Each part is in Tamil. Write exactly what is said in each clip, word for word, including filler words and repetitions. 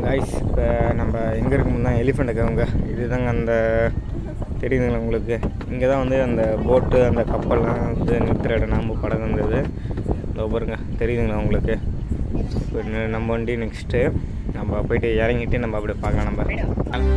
கைஸ் இப்போ நம்ம எங்கே இருக்கும்போது தான் எலிஃபெண்ட் இருக்கவங்க இதுதாங்க அந்த தெரியுதுங்களா உங்களுக்கு. இங்கே தான் வந்து அந்த போட்டு அந்த கப்பல்லாம் வந்து நிறுத்துகிற இடம் நம்ம படம் வந்தது. இதோ பாருங்க தெரியுதுங்களா உங்களுக்கு. இப்போ நம்ம வண்டி நெக்ஸ்ட்டு நம்ம போய்ட்டு இறங்கிட்டு நம்ம அப்படியே பார்க்கலாம். நம்ம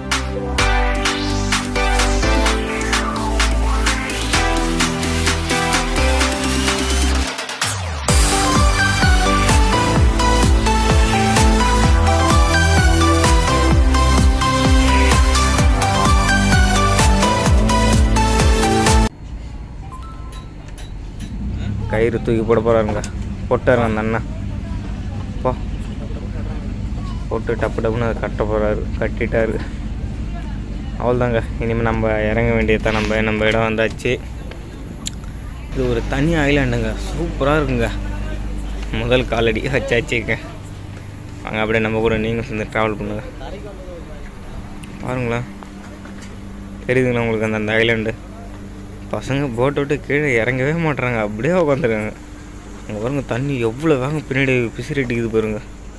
கயிறு தூக்கி போட போகிறாருங்க. போட்டாருங்க அந்த அண்ணா. போ போட்டு டப்பு டப்புன்னு அதை கட்ட போகிறாரு. கட்டிட்டாரு. அவ்வளோதாங்க. இனிமேல் நம்ம இறங்க வேண்டியதான். நம்ம நம்ம இடம் வந்தாச்சு. இது ஒரு தனி ஐலாண்டுங்க. சூப்பராக இருக்குங்க. முதல் காலடி வச்சாச்சுங்க. அங்கே அப்படியே நம்ம கூட நீங்கள் சேர்ந்து ட்ராவல் பண்ணுங்க. பாருங்களேன் தெரியுதுங்களா உங்களுக்கு அந்த அந்த ஐலாண்டு. பசங்க போட்டை விட்டு கீழே இறங்கவே மாட்டுறாங்க. அப்படியே உட்காந்துருக்காங்க. அங்கே பாருங்க தண்ணி எவ்வளோ வேங்க பின்னாடி பிசிறிட்டுக்குது பாருங்க.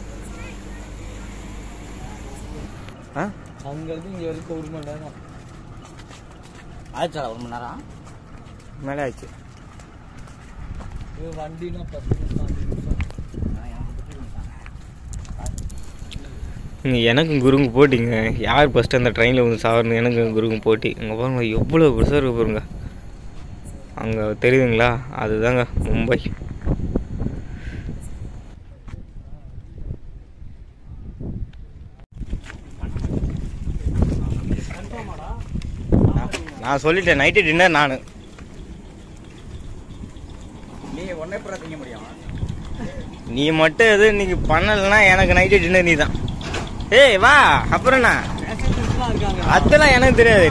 ஆ அங்கேருந்து இங்கே வரைக்கும் ஒரு மணி நேரம் ஆயிடுச்சா? ஒரு மணி நேரம் மேலே ஆயிடுச்சு. வண்டினா பத்து நிமிஷம். நீங்கள் எனக்கும் குருங்க போட்டிங்க. யார் ஃபஸ்ட்டு அந்த ட்ரெயினில் வந்து சாவரணும் எனக்கு குருங்க போட்டி. அங்கே பாருங்க எவ்வளோ பெருசாக இருக்கு பாருங்க. அங்கே தெரியுதுங்களா அதுதாங்க மும்பை. நான் சொல்லிட்டேன் நைட்டு டின்னர் நான். நீ ஒன்னே பூரா திங்க முடியும். நீ மட்டும் எது இன்னைக்கு பண்ணலைன்னா எனக்கு நைட்டு டின்னர் நீ தான். ஏய் வா அப்புறம் என்ன அதெல்லாம் எனக்கு தெரியாது.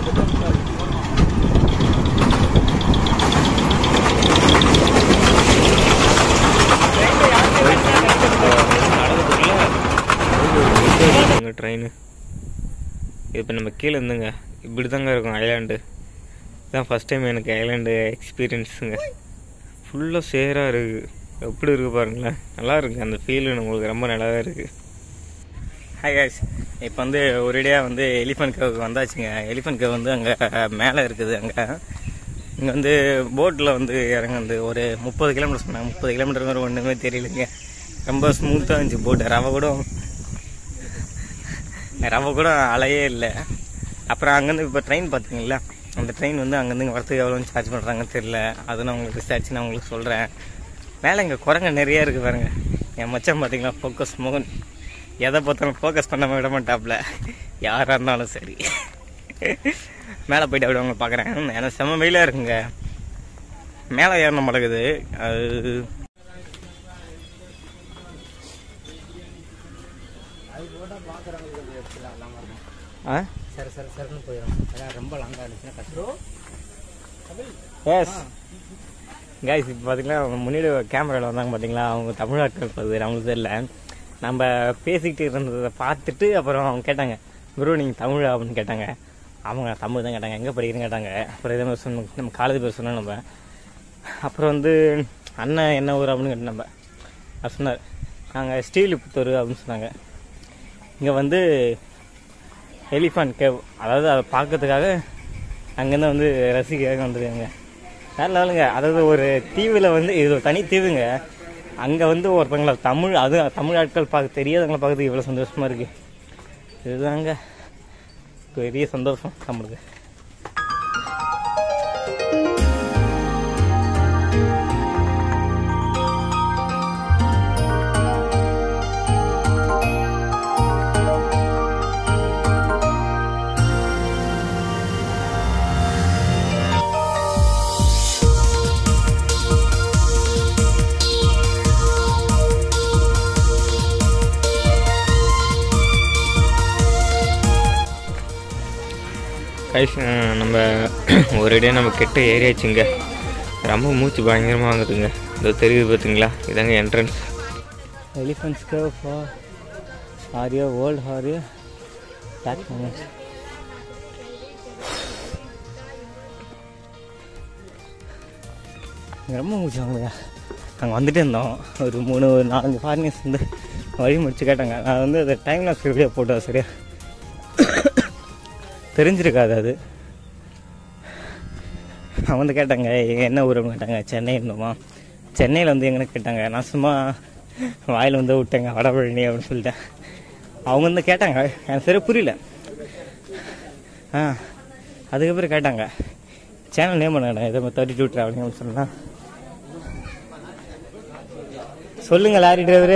ட்ரெயின் இப்போ நம்ம கீழே இருந்துங்க இப்படி தாங்க இருக்கும் ஐலாண்டு. இதுதான் ஃபஸ்ட் டைம் எனக்கு ஐலாண்டு எக்ஸ்பீரியன்ஸுங்க. ஃபுல்லாக சேராக இருக்குது. எப்படி இருக்குது பாருங்களேன். நல்லா இருக்குது அந்த ஃபீலு. நம்மளுக்கு ரொம்ப நல்லாவே இருக்குது. ஹாய் காய்ஸ், இப்போ வந்து ஒரேடியாக வந்து எலிஃபெண்ட் கேவுக்கு வந்தாச்சுங்க. எலிஃபெண்ட் கேவ் வந்து அங்கே மேலே இருக்குது. அங்கே இங்கே வந்து போட்டில் வந்து இறங்க வந்து ஒரு முப்பது கிலோமீட்டர் சொன்னாங்க. முப்பது கிலோமீட்டர் மாதிரி ஒன்றுமே தெரியலைங்க. ரொம்ப ஸ்மூத்தாக இருந்துச்சு போட்டு. ரவை கூட ரவை கூட அலையே இல்லை. அப்புறம் அங்கேருந்து இப்போ ட்ரெயின் பார்த்தீங்களா, அந்த ட்ரெயின் வந்து அங்கேருந்து வரத்துக்கு எவ்வளோ சார்ஜ் பண்ணுறாங்கன்னு தெரியல. அது நான் உங்களுக்கு விசாரிச்சு நான் உங்களுக்கு சொல்கிறேன். மேலே இங்கே குரங்க நிறையா இருக்குது பாருங்க. என் மச்சான் பார்த்தீங்களா ஃபோக்கஸ் மோகன். எதை பார்த்தாலும் ஃபோக்கஸ் பண்ணாமல் விட மாட்டாப்புல யாராக இருந்தாலும் சரி. மேலே போய்ட்டு அப்படி அவங்க பார்க்குறேன். ஏன்னா செம்ம வெயிலாக இருக்குங்க. மேலே ஏறணும் மடக்குது. அது ஆ சரி சரி சரின்னு போயிடும். அதான் ரொம்ப லாங்காக இருந்துச்சுன்னா கஷ்டம். எஸ் கைஸ், இப்போ பார்த்தீங்களா முன்னாடி கேமராவில் வந்தாங்க பார்த்தீங்களா, அவங்க தமிழ் ஆட்கள் பார்த்து அவங்களுக்கு தெரியல. நம்ம பேசிக்கிட்டு இருந்ததை பார்த்துட்டு அப்புறம் அவங்க கேட்டாங்க, ப்ரோ நீங்கள் தமிழா அப்படின்னு கேட்டாங்க. அவங்க தமிழ் தான் கேட்டாங்க. எங்கே படிக்கிறேன்னு கேட்டாங்க. அப்புறம் இதே மாதிரி சொன்ன நம்ம காலேஜ் பேர் சொன்னோம் நம்ம. அப்புறம் வந்து அண்ணன் என்ன ஊர் அப்படின்னு கேட்டோம் நம்ம. அது சொன்னார் நாங்கள் ஸ்ரீவில்லிபுத்தூர் அப்படின்னு சொன்னாங்க. இங்கே வந்து எலிஃபண்ட் கேவ், அதாவது அதை பார்க்கறதுக்காக அங்கேருந்து வந்து ரசிக்காக வந்துருக்காங்க. வேற லெவலுங்க. அதாவது ஒரு தீவில் வந்து இது ஒரு தனி தீவுங்க. அங்கே வந்து ஒருத்தவங்களை தமிழ் அது தமிழ் ஆட்கள் பார்க்க தெரியாதவங்களை பார்க்கறதுக்கு இவ்வளோ சந்தோஷமாக இருக்குது. இதுதாங்க பெரிய சந்தோஷம் நம்மளுக்கு. கைஸ், நம்ம ஒரேடியாக நம்ம கெட்ட ஏரியாச்சுங்க. ரொம்ப மூச்சு பயங்கரமாக வாங்குதுங்க. இதோ தெரியுது பார்த்தீங்களா, இதாங்க entrance. Elephants cave far area world area back moments. ரொம்ப மூச்சு வாங்குதுங்க. நாங்கள் வந்துட்டு இருந்தோம். ஒரு மூணு ஒரு நாலஞ்சு ஃபாரினர்ஸ் வந்து வழி முடிச்சு கேட்டாங்க. நான் வந்து அதை டைம் லாப்ஸ் வீடியோ போட்டேன், சரியா தெரிஞ்சிருக்காது அது. அவங்க வந்து கேட்டாங்க என்ன ஊருன்னு கேட்டாங்க. சென்னை இருந்தோமா, சென்னையில் வந்து எங்கன்னு கேட்டாங்க. நான் சும்மா வாயில் வந்து விட்டேங்க வடபழனி அப்படின்னு சொல்லிட்டேன். அவங்க வந்து கேட்டாங்க, எனக்கு சரி புரியல. ஆ அதுக்கப்புறம் கேட்டாங்க சேனல் நேம் பண்ண இதே மாதிரி தேர்ட்டி டூ ட்ராவலிங் அப்படின்னு சொன்னால் சொல்லுங்க லாரி டிரைவரு.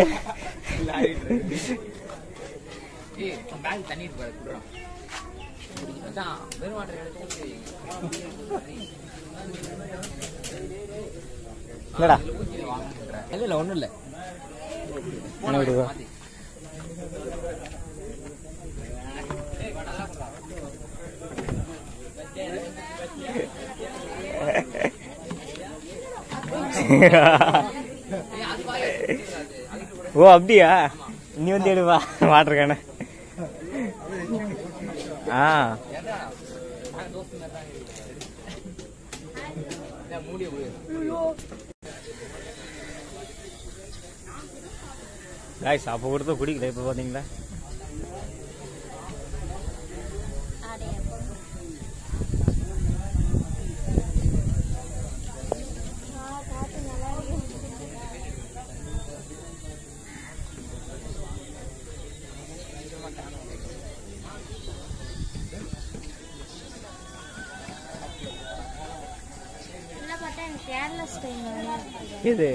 இல்லடா இல்லை ஒன்றும் இல்லை. ஓ அப்படியா, நீ வந்து எடுவா வாட்டர் கேன. ஆ காய்ஸ் அப்போ கொடுத்த குடிக்கல, இப்போ பார்த்தீங்களா இது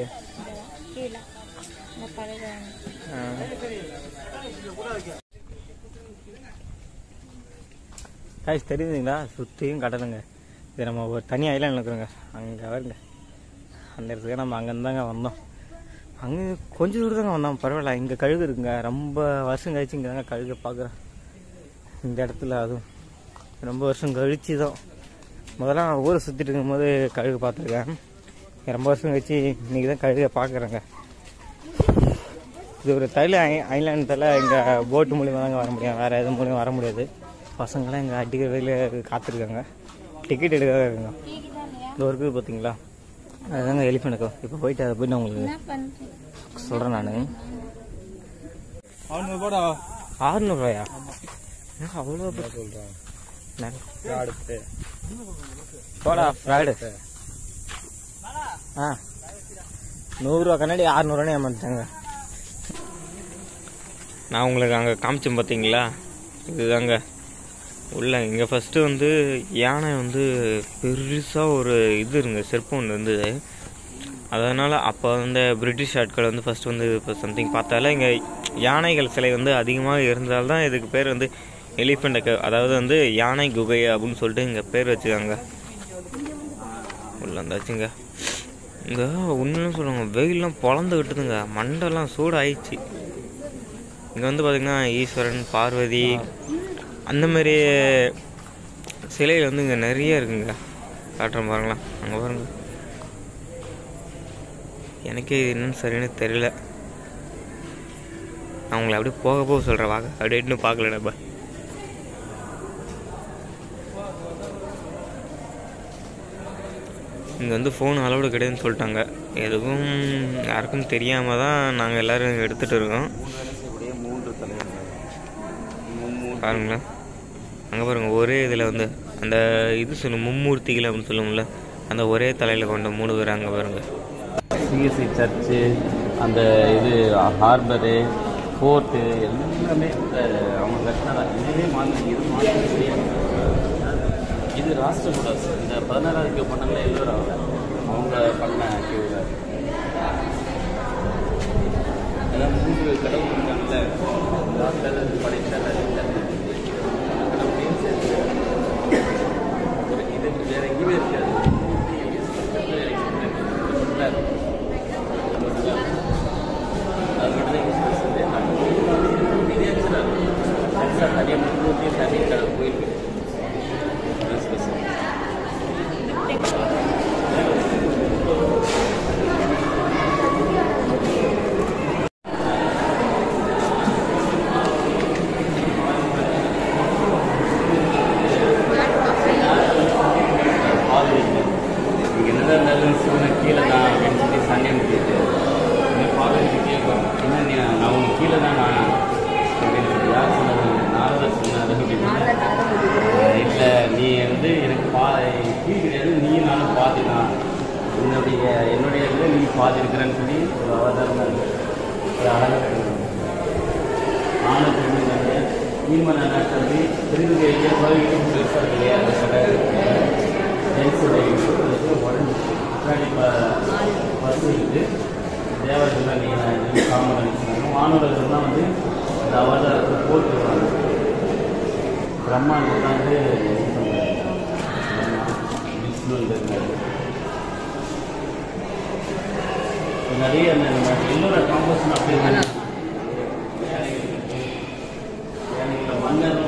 காய்ஸ் தெரியுதுங்களா, சுற்றியும் கடலுங்க. இது நம்ம ஒரு தனி ஐலாண்ட் இருக்கிறோங்க, அங்கே வருங்க அந்த இடத்துக்கு நம்ம அங்கேருந்து தாங்க வந்தோம். அங்கே கொஞ்சம் தூரம் தாங்க வந்தோம், பரவாயில்ல. இங்கே கழுகு இருக்குங்க, ரொம்ப வருஷம் கழிச்சு இங்கே தாங்க கழுகை பார்க்குறேன் இந்த இடத்துல. அதுவும் ரொம்ப வருஷம் கழிச்சு தான். முதல்ல ஊரை சுற்றிட்டு இருக்கும்போது கழுகு பார்த்துருக்கேன், ரொம்ப வருஷம் கழிச்சு இன்றைக்கி தான் கழுகை பார்க்குறேங்க. இது ஒரு தைல ஐ ஐலாண்டத்தில் இங்கே போட்டு மூலியமாக தாங்க வர முடியும், வேறு எது மூலியம் வர முடியாது. பசங்களாம் இங்கே அடிக்கிற வெயில காத்திருக்காங்க, டிக்கெட் எடுக்காத இருக்குங்க. இந்த ஒரு இருக்குது பார்த்தீங்களா, அதுதாங்க எலிஃபென்ட். இப்போ போயிட்டு அதை போய் நான் உங்களுக்கு சொல்கிறேன். நான் ஆறுநூறுவாயா அவ்வளோ சொல்கிறேன். போடா ஃப்ராடு. ஆ நூறுரூவா கண்ணாடி அறுநூறுவானே ஏமாந்துட்டாங்க. நான் உங்களுக்கு அங்கே காமிச்சேன் பார்த்தீங்களா, இதுதாங்க உள்ள. இங்கே ஃபஸ்ட்டு வந்து யானை வந்து பெருசாக ஒரு இது இருங்க சிற்பம் ஒன்று இருந்தது. அதனால் அப்போ வந்து பிரிட்டிஷ் ஆட்கள் வந்து ஃபஸ்ட்டு வந்து இப்போ சம்திங் பார்த்தால இங்கே யானைகள் சிலை வந்து அதிகமாக இருந்தால்தான் இதுக்கு பேர் வந்து எலிஃபெண்ட், அதாவது வந்து யானை குகை அப்படின்னு சொல்லிட்டு இங்கே பேர் வச்சுக்காங்க. உள்ள இருந்தாச்சுங்க. இங்கே ஒன்றும் சொல்லுவாங்க, வெயிலெலாம் பொழந்துக்கிட்டுதுங்க, மண்டெல்லாம் சூடு ஆயிடுச்சு. இங்கே வந்து பார்த்திங்கன்னா ஈஸ்வரன், பார்வதி அந்தமாரி சிலைகள் வந்து இங்கே நிறைய இருக்குங்க. காட்டுறேன் பாருங்களா, அங்கே பாருங்க. எனக்கே என்னன்னு சரின்னு தெரியல, நான் உங்களை அப்படியே போக போக சொல்கிறேன் வாங்க. அப்படியே இன்னும் பார்க்கல நம்ம. இங்கே வந்து ஃபோன் அலோடு கிடையாதுன்னு சொல்லிட்டாங்க. எதுவும் யாருக்கும் தெரியாமல் தான் நாங்கள் எல்லோரும் எடுத்துகிட்டு இருக்கோம். பாருங்களேன் அங்கே பாருங்கள், ஒரே இதில் வந்து அந்த இது சொல்லும் மும்மூர்த்திகள் அப்படின்னு சொல்லுவோம்ல, அந்த ஒரே தலையில் கொண்ட மூணு பேர் அங்கே பாருங்கள். சிஎஸ்சி சர்ச்சு, அந்த இது ஹார்பரு, ஃபோர்ட்டு எல்லாமே அவங்க கட்டினதா. இதுவே மாற்றி இது மாற்றி இது ராஷ்டிரகூடாஸ். இந்த பதினாறாவது பண்ணல எல்லோரும் அவங்க பண்ண கியூவில் அதான் மூன்று கடவுள் இருக்காங்கல்ல, ராஷ்டிர படைத்த ஒரு இது வேற எங்கேயுமே இருக்காது. அது மட்டும் தான் தனியாக முன்னூற்றி தனி கடவுள் கோயில் கீழே தான் நான் யார் சொன்னது நாரதர் சொன்னார் இல்லை நீ வந்து எனக்கு பா கீழே கிடையாது நீ நானும் பார்த்துக்கலாம் என்னுடைய என்னுடைய இதில் நீ பார்த்துருக்கிறேன்னு சொல்லி ஒரு அவதாரமாக இருக்குது ஒரு அழகாக ஆனத்துக்கு ஈமன் அண்ணா சொல்லி திருநெல்வேலியை கோயிலுக்கு பெருசாக இருக்கு இல்லையா அதோட ஜென்ஸுடைய உடம்பு முன்னாடி பஸ் இருக்குது தேவர்கள் நீங்கள் காமன் நினைச்சாங்க மாணவர்கள் தான் வந்து அந்த அவதாரத்தை போட்டுருவாங்க பிரம்மாவுக்கு தான் வந்து விஷ்ணு இருக்காரு நிறைய அந்த எல்லோர காம்போசிஷன் அப்படி மன்னர்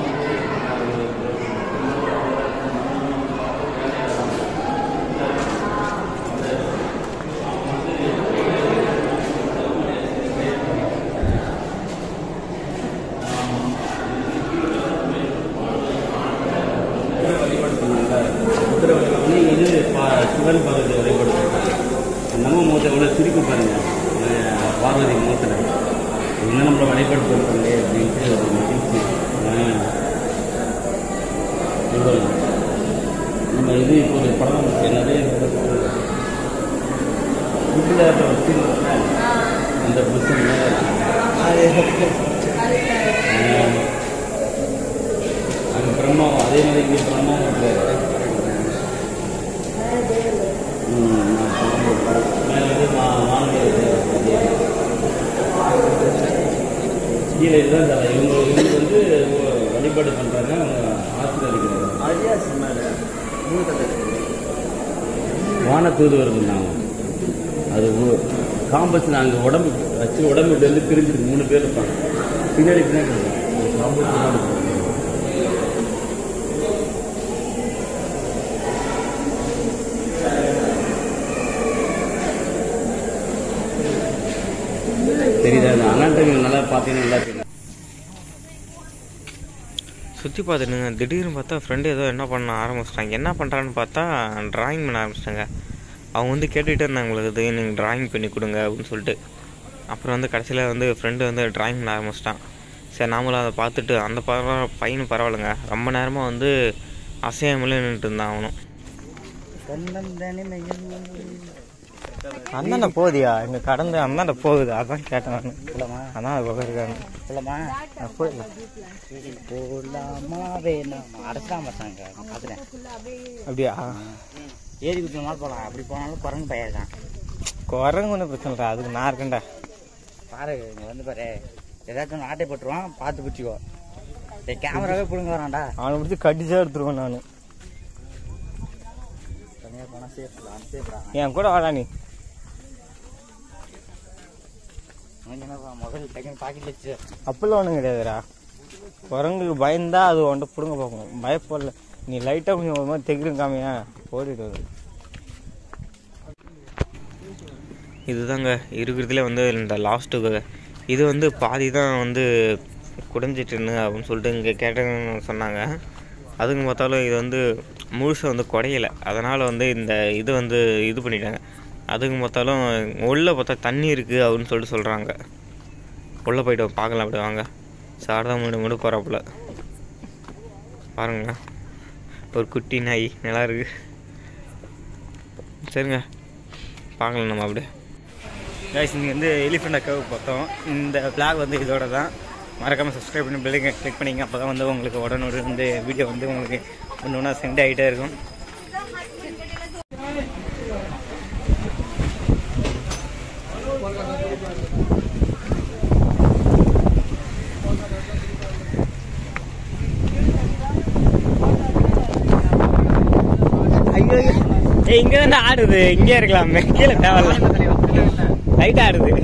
இது சிவன் பகவதி வழிபடுத்துறாங்க நம்ம மூத்த எவ்வளோ சிரிப்பு பாருங்க பார்வதி மூத்தில் இன்னும் நம்மளை வழிபடுத்து இருப்பாங்களே அப்படின்ட்டு ஒரு மகிழ்ச்சி நம்ம இது இப்போ ஒரு படம் நிறைய வீட்டில் வச்சுருக்கோம்ல அந்த புத்தகம் அது பிரம்மாவும் அதே மாதிரி இங்கே பிரம்மாவும் இருக்காரு கீழே இதுதான் தலை இவங்க இவங்க வந்து வழிபாடு பண்ணுறாங்க அவங்க ஆசீர்வதிக்கிறாங்க வான தூதுவர்கள் நாங்கள் அது காம்பஸ் நாங்கள் உடம்பு வச்சு உடம்புட்டு வந்து பிரிஞ்சுட்டு மூணு பேர் இருப்பாங்க பின்னாடி பின்னாடி காம்பஸ் தெரியுதா அண்ணாட்டங்க நல்லா பார்த்தீங்கன்னா நல்லா தெரியும் சுற்றி பார்த்துட்டுங்க திடீர்னு பார்த்தா ஃப்ரெண்டு ஏதோ என்ன பண்ண ஆரம்பிச்சிட்டாங்க என்ன பண்ணுறான்னு பார்த்தா ட்ராயிங் பண்ண ஆரம்பிச்சிட்டாங்க அவங்க வந்து கேட்டுகிட்டே இருந்தாங்க உங்களுக்கு நீங்கள் ட்ராயிங் பண்ணி கொடுங்க அப்படின்னு சொல்லிட்டு அப்புறம் வந்து கடைசியில் வந்து ஃப்ரெண்டு வந்து ட்ராயிங் பண்ண ஆரம்பிச்சிட்டான் சரி நாமளும் அதை பார்த்துட்டு அந்த பரவ பையனும் பரவாயில்லைங்க ரொம்ப நேரமாக வந்து அசையாமலே நின்றுட்டு இருந்தான் அவனும் அந்தாண்ட போகுதியா இங்கே கடந்து அந்தாண்ட போகுது அதான் கேட்டேன் நான் அதான் அது பக்கம் இருக்காங்க அப்படியா ஏரி குத்தினாலும் போகலாம் அப்படி போனாலும் குரங்கு பயிர்தான் குரங்கு ஒன்றும் பிரச்சனை இல்லை அதுக்கு நான் இருக்கேன்டா பாரு இங்கே வந்து பாரு ஏதாச்சும் ஆட்டை போட்டுருவான் பார்த்து பிடிச்சிக்கோ கேமராவே பிடுங்க வரான்டா அவனை பிடிச்சி கடிச்சா எடுத்துருவான் நான் தனியாக போனால் சேஃப் சேஃப்டா என் கூட வாடா நீ முதல் டக்குன்னு பாக்கெட் வச்சு அப்பெல்லாம் ஒன்றும் கிடையாதுடா குரங்குக்கு பயந்தா அது ஒன்றை பிடுங்க பார்க்கணும் பயப்படல நீ லைட்டாக கொஞ்சம் ஒரு மாதிரி தெகிரும் காமியா ஓடிட்டு வருது இதுதாங்க இருக்கிறதுல வந்து இந்த லாஸ்ட்டு இது வந்து பாதி தான் வந்து குடைஞ்சிட்டுன்னு அப்படின்னு சொல்லிட்டு இங்கே கேட்டேன்னு சொன்னாங்க அதுக்கு பார்த்தாலும் இது வந்து முழுசாக வந்து குடையலை அதனால் வந்து இந்த இது வந்து இது பண்ணிட்டாங்க அதுக்கு பார்த்தாலும் உள்ளே பார்த்தா தண்ணி இருக்குது அப்படின்னு சொல்லிட்டு சொல்கிறாங்க உள்ளே போய்ட்டு பார்க்கலாம் அப்படி வாங்க சாரதா மூணு மூணு போகிறாப்புல பாருங்க ஒரு குட்டி நாய் நல்லா இருக்கு சரிங்க பார்க்கலாம் நம்ம அப்படியே கைஸ் இங்கே வந்து எலிஃபெண்ட் அக்காவுக்கு பார்த்தோம் இந்த பிளாக் வந்து இதோட தான் மறக்காமல் சப்ஸ்கிரைப் பண்ணி பெல்லைங்க கிளிக் பண்ணிங்க அப்போ தான் வந்து உங்களுக்கு உடனே வந்து வீடியோ வந்து உங்களுக்கு ஒன்று ஒன்றா சென்ட் ஆகிட்டே இருக்கும் இங்கே தான் ஆடுது இங்கே இருக்கலாமே கீழே தேவையில்ல லைட்டாக ஆடுது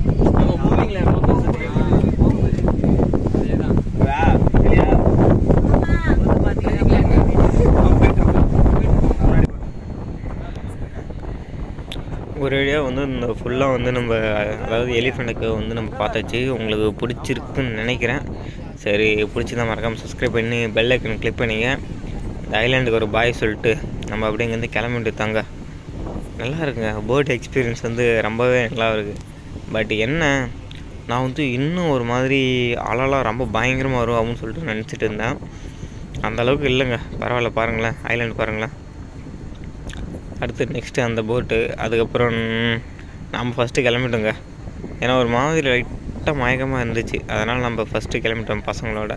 ஒரு வழியாக வந்து இந்த ஃபுல்லாக வந்து நம்ம அதாவது எலிஃபெண்ட்டுக்கு வந்து நம்ம பார்த்தாச்சு உங்களுக்கு பிடிச்சிருக்குன்னு நினைக்கிறேன் சரி பிடிச்சிதான் மறக்காமல் சப்ஸ்கிரைப் பண்ணி பெல் ஐக்கன் கிளிக் பண்ணிங்க இந்த ஐலாண்டுக்கு ஒரு பாய் சொல்லிட்டு நம்ம அப்படியே இங்கேருந்து கிளம்பிட்டு தாங்க நல்லா இருக்குங்க போட் எக்ஸ்பீரியன்ஸ் வந்து ரொம்பவே நல்லா இருக்குது பட் என்ன நான் வந்து இன்னும் ஒரு மாதிரி அலைலாம் ரொம்ப பயங்கரமாக வரும் அப்படின்னு சொல்லிட்டு நினச்சிட்டு இருந்தேன். அந்தளவுக்கு இல்லைங்க, பரவாயில்ல. பாருங்களேன், ஐலாண்டு பாருங்களேன். அடுத்து நெக்ஸ்ட்டு அந்த போட்டு. அதுக்கப்புறம் நாம் ஃபஸ்ட்டு கிளம்பிட்டோங்க. ஏன்னா ஒரு மாதிரி லைட்டாக மயக்கமாக இருந்துச்சு, அதனால் நம்ம ஃபஸ்ட்டு கிளம்பிட்டோம் பசங்களோட.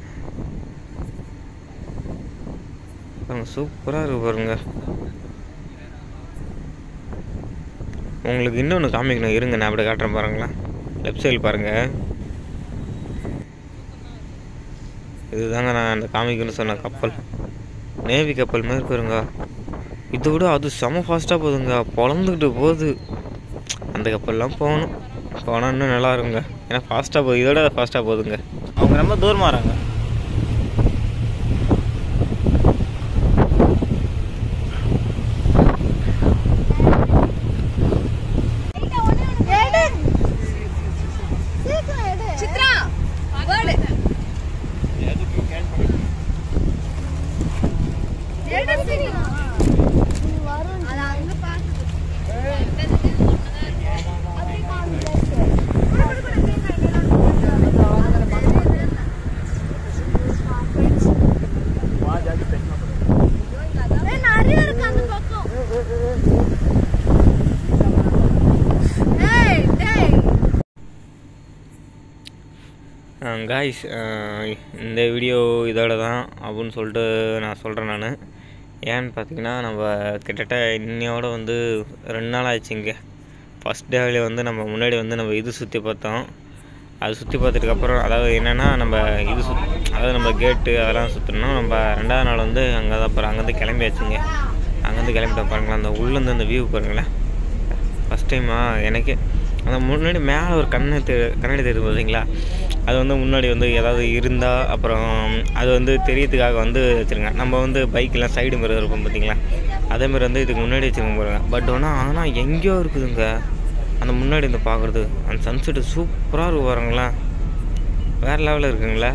சூப்பராக இருக்கு பாருங்க. உங்களுக்கு இன்னொன்று காமிக்கணும், இருங்க நான் அப்படி காட்டுறேன் பாருங்களேன். லெஃப்ட் சைடு பாருங்கள், இதுதாங்க நான் அந்த காமிக்கணும்னு சொன்ன கப்பல். நேவி கப்பல் மாதிரி பாருங்க. இதை விட அது செம ஃபாஸ்ட்டாக போகுதுங்க, பொழந்துக்கிட்டு போகுது. அந்த கப்பல்லாம் போகணும், போனால் இன்னும் நல்லா இருக்குங்க. ஏன்னா ஃபாஸ்ட்டாக போகுது, இதோட ஃபாஸ்ட்டாக போகுதுங்க. அவங்க ரொம்ப தூரமாக வராங்க. காய்ஸ், இந்த வீடியோ இதோட தான் அப்படின்னு சொல்லிட்டு நான் சொல்கிறேன். நான் ஏன்னு பார்த்தீங்கன்னா, நம்ம கிட்டத்தட்ட இன்னையோட வந்து ரெண்டு நாள் ஆச்சுங்க. ஃபஸ்ட் டேவிலே வந்து நம்ம முன்னாடி வந்து நம்ம இது சுற்றி பார்த்தோம். அது சுற்றி பார்த்ததுக்கப்புறம் அதாவது என்னென்னா, நம்ம இது சுத் அதாவது நம்ம கேட்டு அதெல்லாம் சுற்றணும். நம்ம ரெண்டாவது நாள் வந்து அங்கே தான் அப்புறம் அங்கேருந்து கிளம்பியாச்சுங்க. அங்கேருந்து கிளம்பிட்டோம் பாருங்களேன். அந்த உள்ளேருந்து அந்த வியூ பாருங்களேன். ஃபஸ்ட் டைமாக எனக்கு அந்த முன்னாடி மேலே ஒரு கண்ணு தெ கண்ணாடி தெரியுது பார்த்தீங்களா, அது வந்து முன்னாடி வந்து ஏதாவது இருந்தால் அப்புறம் அது வந்து தெரியறதுக்காக வந்து வச்சுருங்க. நம்ம வந்து பைக்கெலாம் சைடு மிரர் இருக்கும் பார்த்தீங்களா, அதேமாதிரி வந்து இதுக்கு முன்னாடி வச்சுருங்க பாருங்க. பட் ஆனால் ஆனால் எங்கேயோ இருக்குதுங்க அந்த முன்னாடி வந்து பார்க்குறது. அந்த சன்செட்டு சூப்பராக இருக்கு பாருங்களா, வேறு லெவலில் இருக்குங்களா.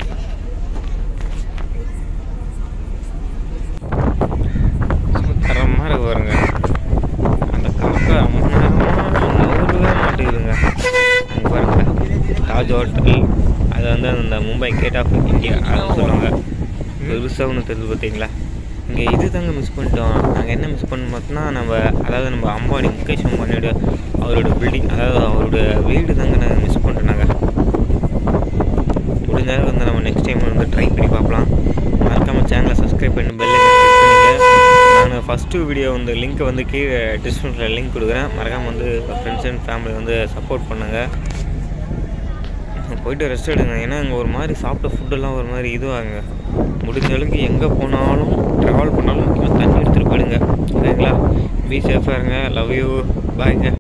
தரமாக இருக்கு பாருங்க. அந்த காக்கா ரொம்ப நேரமாக நவரவே மாட்டேங்குதுங்க. அங்கே பாருங்க, தாஜ் ஹோட்டல், அது வந்து அந்த மும்பை கேட் ஆஃப் இந்தியா அதுன்னு சொல்லுவாங்க. பெருசாக ஒன்று தெரிஞ்சு பார்த்தீங்களா. இங்கே இது தாங்க மிஸ் பண்ணிட்டோம். நாங்கள் என்ன மிஸ் பண்ண பார்த்தோன்னா, நம்ம அதாவது நம்ம அம்பானி முகேஷ் அம்பானியோட அவரோட பில்டிங், அதாவது அவரோட வீடு தாங்க நாங்கள் மிஸ் பண்ணிட்டோம். நாங்கள் முடிஞ்ச நேரம் வந்து நம்ம நெக்ஸ்ட் டைம் வந்து ட்ரை பண்ணி பார்க்கலாம். மறக்காமல் சேனலை சப்ஸ்கிரைப் பண்ணி பெல் ஐகான் கிளிக் பண்ணிங்க. நான் ஃபஸ்ட்டு வீடியோ வந்து லிங்க்கை வந்து கீழே டிஸ்கிரிப்ஷனில் லிங்க் கொடுக்குறேன். மறக்காமல் வந்து ஃப்ரெண்ட்ஸ் அண்ட் ஃபேமிலி வந்து சப்போர்ட் பண்ணுங்கள். போய்ட்டு ரெஸ்ட் எடுங்க. ஏன்னா இங்கே ஒரு மாதிரி சாப்பிட்ட ஃபுட்டெல்லாம் ஒரு மாதிரி இதுவாங்க. முடிஞ்ச அளவுக்கு எங்கே போனாலும் ட்ராவல் பண்ணாலும் முக்கியமாக தண்ணி எடுத்துகிட்டு போயிடுங்க. ஓகேங்களா. பி சேஃபாக இருங்க. Love you. பாய்ங்க.